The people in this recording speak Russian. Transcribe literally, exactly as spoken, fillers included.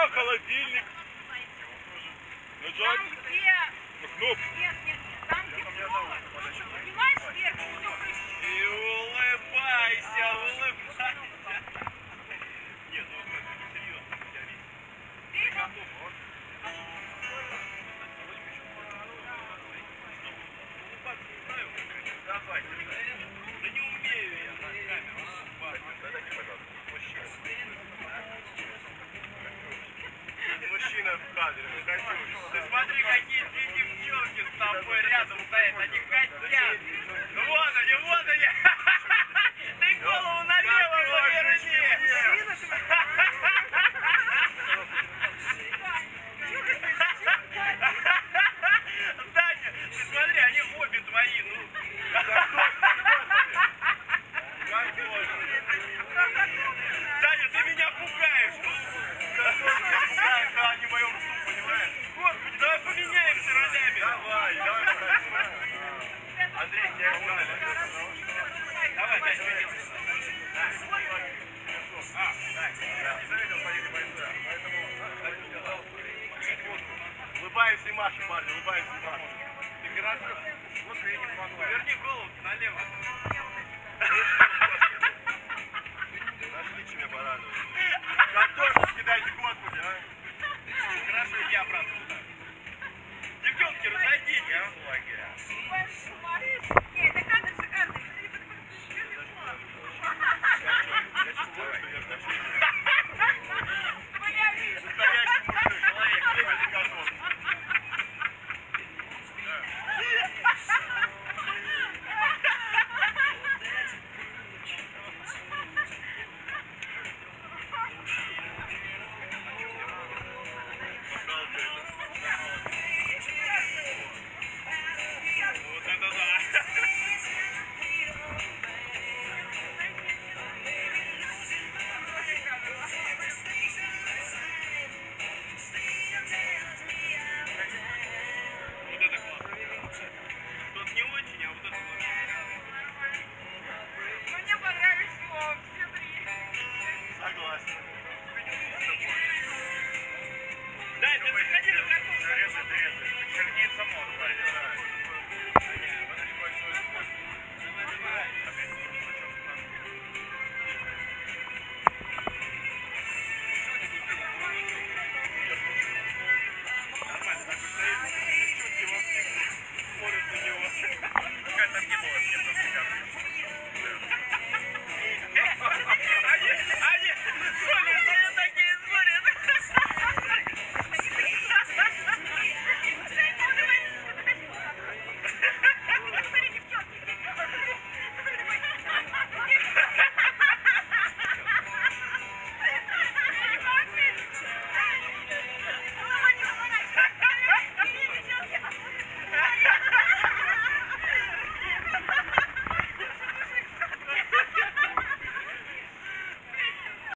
О, холодильник. Ну, Джон. Там, где... Ну, кнопка. Нет, нет, нет. Там, где кнопка. Поднимаешь вверх, и все кричит. И улыбайся, улыбайся. Нет, ну это серьезно. Ты его... Давай, да не умею я на камеру. Мужчина в кадре, не хочу. Ты смотри, какие две девчонки с тобой рядом стоят, они хотят. Ну вот они, вот они. Ты голову налево поверни. Даня, ты смотри, они обе твои, ну. Даня, ты меня пугаешь. Да, не в моем рту, понимаешь? Господи, давай поменяемся ролями. Давай, давай. Андрей, тебя узнали. Давай, Дань, поедем. А, да, не заметил, поедем, поедем. Поэтому улыбаемся и машем, парни, улыбаемся и машем. Температура. Вот я не помогу. Поверни голову налево. Нашли, чем я порадовал.